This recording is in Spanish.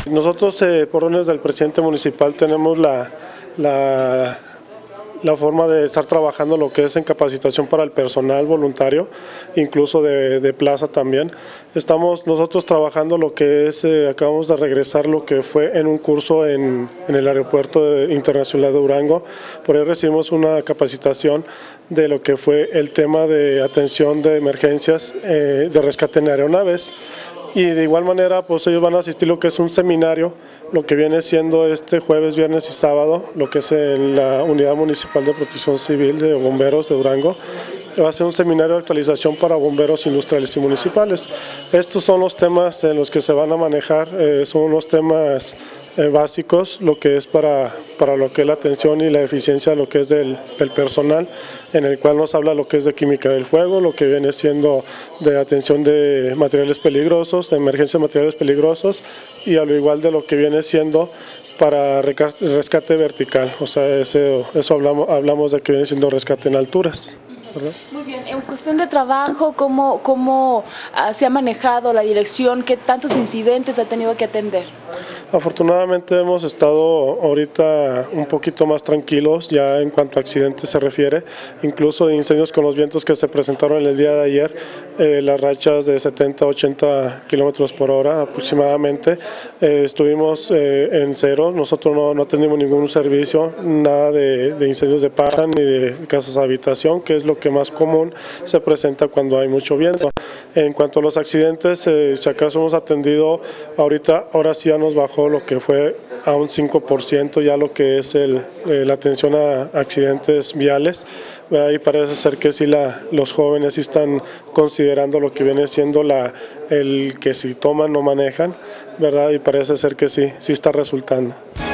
Nosotros, por órdenes del presidente municipal, tenemos la forma de estar trabajando lo que es en capacitación para el personal voluntario, incluso de plaza también. Estamos nosotros trabajando lo que es, acabamos de regresar lo que fue en un curso en el aeropuerto internacional de Durango. Por ahí recibimos una capacitación de lo que fue el tema de atención de emergencias, de rescate en aeronaves. Y de igual manera, pues ellos van a asistir lo que es un seminario, lo que viene siendo este jueves, viernes y sábado, lo que es en la Unidad Municipal de Protección Civil de Bomberos de Durango. Va a ser un seminario de actualización para bomberos industriales y municipales. Estos son los temas en los que se van a manejar, son unos temas básicos, lo que es para lo que es la atención y la eficiencia de lo que es del personal, en el cual nos habla lo que es de química del fuego, lo que viene siendo de atención de materiales peligrosos, de emergencia de materiales peligrosos, y a lo igual de lo que viene siendo para rescate vertical, o sea, eso hablamos de que viene siendo rescate en alturas, ¿verdad? Muy bien, en cuestión de trabajo, ¿cómo se ha manejado la dirección? ¿Qué tantos incidentes ha tenido que atender? Afortunadamente hemos estado ahorita un poquito más tranquilos ya en cuanto a accidentes se refiere, incluso de incendios con los vientos que se presentaron el día de ayer, las rachas de 70 a 80 kilómetros por hora aproximadamente, estuvimos en cero, nosotros no tenemos ningún servicio, nada de incendios de paja ni de casas de habitación, que es lo que más común se presenta cuando hay mucho viento. En cuanto a los accidentes, si acaso hemos atendido, ahora sí ya nos bajó lo que fue a un 5% ya lo que es la atención a accidentes viales, y parece ser que sí los jóvenes sí están considerando lo que viene siendo el que si toman no manejan, ¿verdad? Y parece ser que sí está resultando.